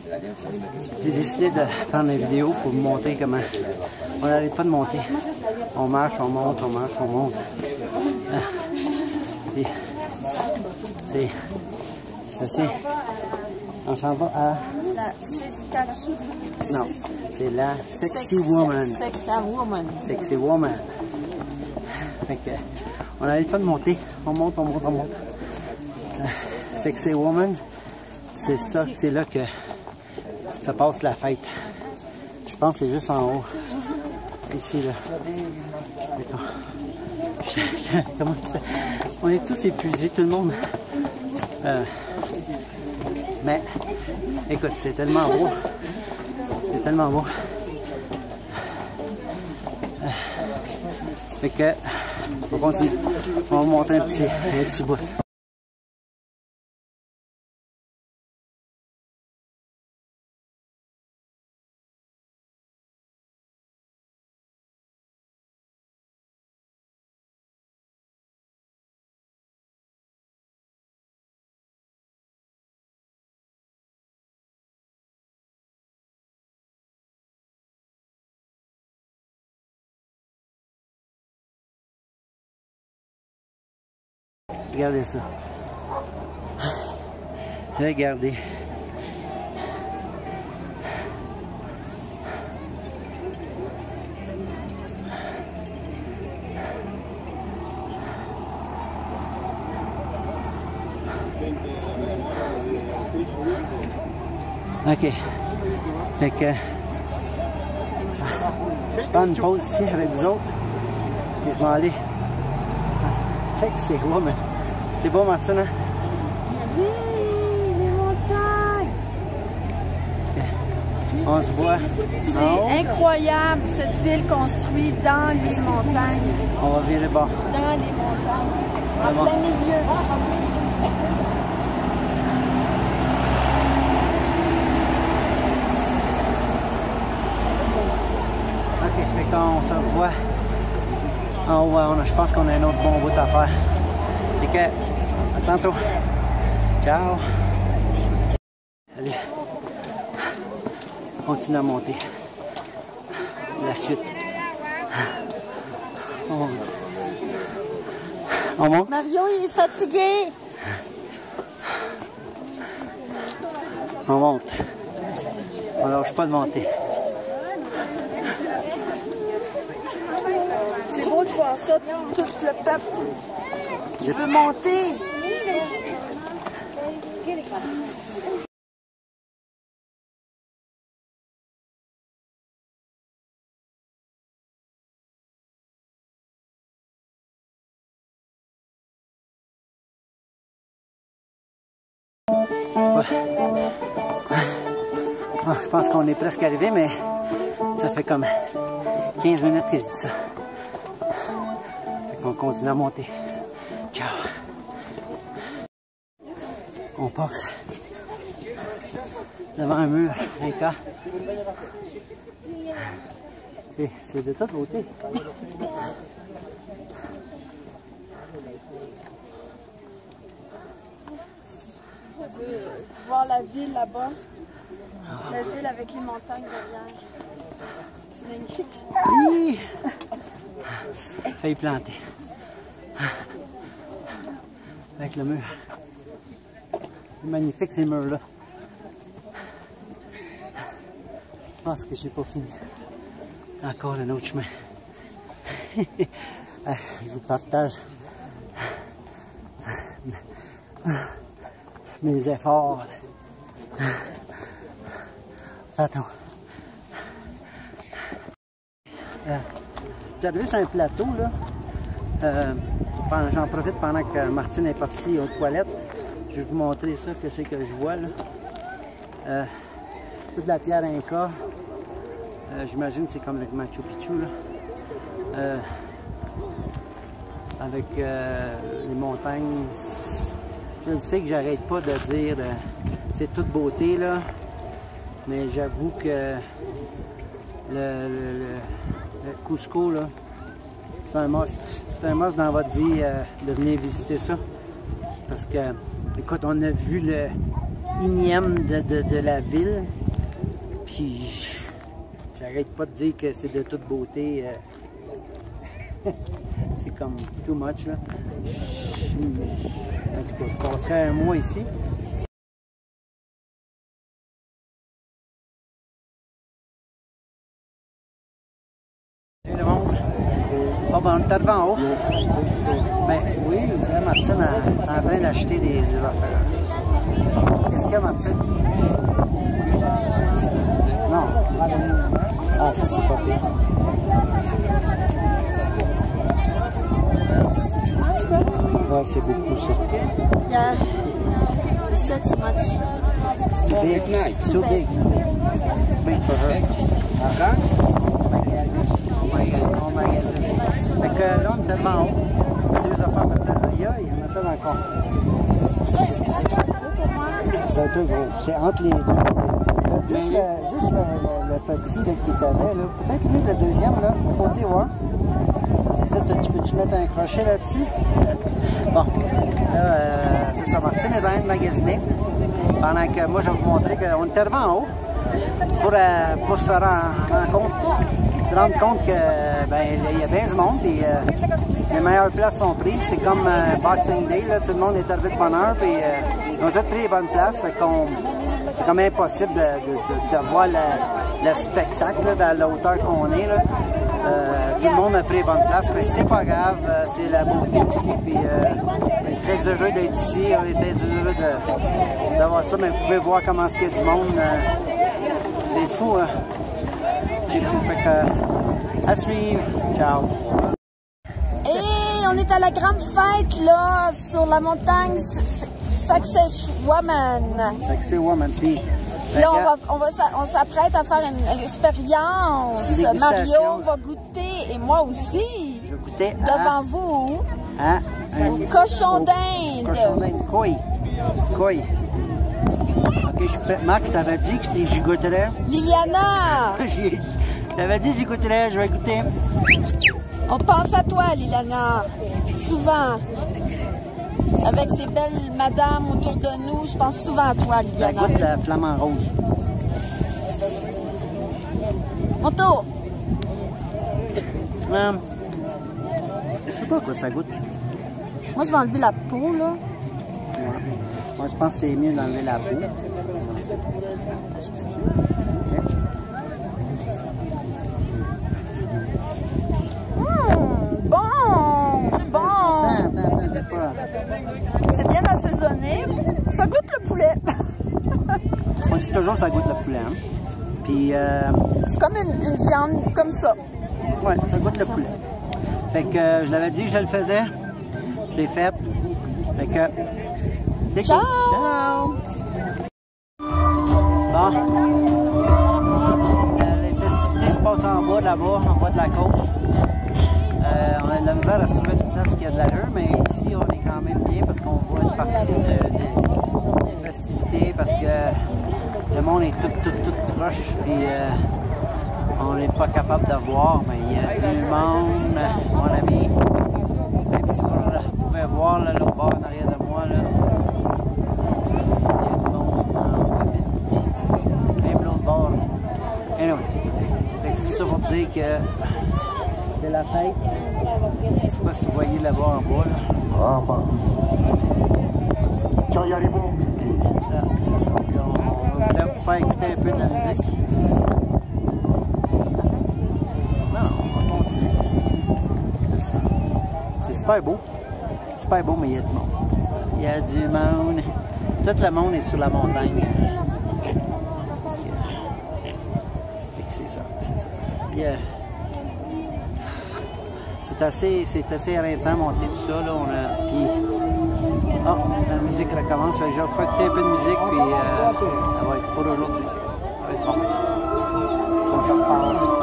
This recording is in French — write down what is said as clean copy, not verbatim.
J'ai décidé de prendre une vidéo pour vous montrer comment on n'arrête pas de monter. On marche, on monte, on marche, on monte. C'est assez. On s'en va à... La Saskatchewan. Non, c'est la Sexy Woman. Sexy Woman. Sexy Woman. Fait que, on n'arrête pas de monter. On monte, on monte, on monte. Sexy Woman, c'est ça, c'est là que ça passe la fête. Je pense que c'est juste en haut. Ici, là. Comment ça? On est tous épuisés, tout le monde. Mais, écoute, c'est tellement beau. C'est tellement beau. Fait que, on continue. On va monter un petit bout. Regardez ça. Regardez. OK. Fait que je prends une pause ici avec vous autres. Et je m'en aller. Sexy Woman. C'est beau, Martine, hein? Oui, les montagnes! On se voit. C'est incroyable, cette ville construite dans les montagnes. On va virer bas. Dans les montagnes. En Bon. plein milieu. OK, fait qu'on se revoit en haut. Je pense qu'on a un autre bon bout à faire. Fait que, à tantôt. Ciao. Allez. On continue à monter. La suite. On monte. On monte. Mario, il est fatigué. On monte. On lâche pas de monter. C'est beau de voir ça, tout le peuple qui veut monter. Je pense qu'on est presque arrivé, mais ça fait comme 15 minutes que je dis ça. On continue à monter. Ciao. On passe devant un mur, un cas. Et c'est de toute beauté. Voir la ville là-bas. La ville avec les montagnes derrière. C'est magnifique. Oui. Failli planter. Avec le mur. C'est magnifique ces murs-là. Je pense que j'ai pas fini. Encore un autre chemin. Je vous partage mes efforts. Attends. J'arrive sur un plateau là. J'en profite pendant que Martine est partie aux toilettes. Je vais vous montrer ça, que c'est que je vois là. Toute la pierre Inca. J'imagine que c'est comme le Machu Picchu là. Avec les montagnes. Je sais que j'arrête pas de dire c'est toute beauté là. Mais j'avoue que le Cusco là, c'est un must. C'est un must dans votre vie de venir visiter ça. Parce que, écoute, on a vu ignième de la ville. Puis j'arrête pas de dire que c'est de toute beauté. C'est comme too much là. En tout cas, je passerai un mois ici. Salut le monde. Bon, ben, on est arrivé en haut. Ben oui, là, Martine est en train d'acheter des affaires. Qu'est-ce qu'il y a, Martine? Non. Ah, ça, c'est pas pire. Ça, c'est too much, quoi? Ouais, c'est beaucoup, ça. Yeah. C'est too much. Too big. Too big. Big for her. On magasine. Fait que là, on est tellement haut. Deux affaires maintenant. Aïe, aïe, il y en a tellement encore. Est-ce que c'est trop gros pour moi? C'est un peu gros. C'est entre les deux. Juste le petit là, qui t'avait, là. Peut-être lui, le deuxième, là. Côté, voir. Tu peux-tu mettre un crochet là-dessus? Bon. Là, c'est ça. Martine est en train de magasiner. Pendant que moi, je vais vous montrer qu'on est arrivé en haut pour se rendre compte que ben, il y a bien du monde. Puis, les meilleures places sont prises. C'est comme Boxing Day. Là, tout le monde est arrivé de bonne heure. Puis, ils ont tous pris les bonnes places. Fait qu'on, c'est comme impossible de voir le spectacle là, dans la hauteur qu'on est. Là. Tout le monde a pris les bonnes places, mais c'est pas grave, c'est la beauté ici. Puis, je reste de d'être ici, on était heureux d'avoir ça, mais vous pouvez voir comment il y a du monde. C'est fou, hein? C'est fou, fait que à suivre. Ciao. Et on est à la grande fête là sur la montagne Sacsayhuaman. Sacsayhuaman, puis. Là, on s'apprête à faire une expérience. Mario va goûter et moi aussi. Je vais goûter devant vous. Un cochon d'Inde. Cochon d'Inde, koi. Ok, je suis prêt. Marc, t'avais dit que j'y goûterais. Liliana. T'avais dit que j'y goûterais, je vais goûter. On pense à toi, Liliana. Souvent. Avec ces belles madames autour de nous, je pense souvent à toi, Liliana. Ça goûte la flamant rose. Mon tour. Je sais pas quoi ça goûte. Moi, je vais enlever la peau, là. Ouais. Moi, je pense que c'est mieux d'enlever la peau. Bon! C'est bon! C'est bien assaisonné. Ça goûte le poulet. On dit toujours que ça goûte le poulet. Hein? Puis, c'est comme une viande comme ça. Ouais, ça goûte le poulet. Fait que je l'avais dit que je le faisais. Je l'ai fait. Fait que... c'est ciao! Cool. Ciao! Bon. Les festivités se passent en bas, là-bas, en bas de la côte. On a de la misère à se trouver une place qui a de l'allure, mais ici, on est quand même bien parce qu'on voit une partie des festivités parce que le monde est tout proche. Puis, on n'est pas capable de voir, mais il y a du monde, mon ami. Même si vous pouvez voir l'autre bord en arrière de moi, là, il y a du monde en vite. Même l'autre bord. Anyway, tout ça pour dire que c'est la fête. Je ne sais pas si vous voyez là-bas en bas. Là. C'est ça. On va peut-être vous faire écouter un peu de la musique. C'est super beau. Super beau, mais il y a du monde. Il y a du monde. Tout le monde est sur la montagne. C'est ça, c'est ça. Puis, c'est assez éreintant monter tout ça. Là. Puis, la musique recommence. Je vais faire écouter un peu de musique, puis ça va être pour aujourd'hui. Ça va être bon. On se reparle.